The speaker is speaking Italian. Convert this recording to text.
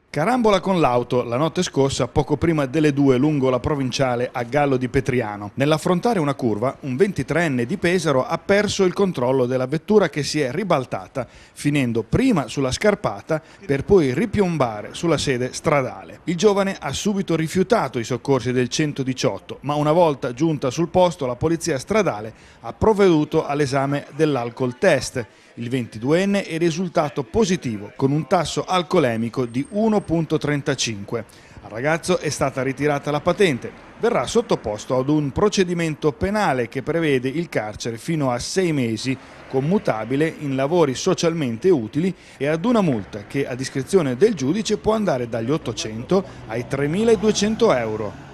Carambola con l'auto la notte scorsa poco prima delle 2 lungo la provinciale a Gallo di Petriano. Nell'affrontare una curva, un 23enne di Pesaro ha perso il controllo della vettura che si è ribaltata, finendo prima sulla scarpata per poi ripiombare sulla sede stradale. Il giovane ha subito rifiutato i soccorsi del 118, ma una volta giunta sul posto la polizia stradale ha provveduto all'esame dell'alcol test. Il 22enne è risultato positivo con un tasso alcolemico di 1,35. Al ragazzo è stata ritirata la patente. Verrà sottoposto ad un procedimento penale che prevede il carcere fino a 6 mesi, commutabile in lavori socialmente utili, e ad una multa che a discrezione del giudice può andare dagli 800 ai 3.200 euro.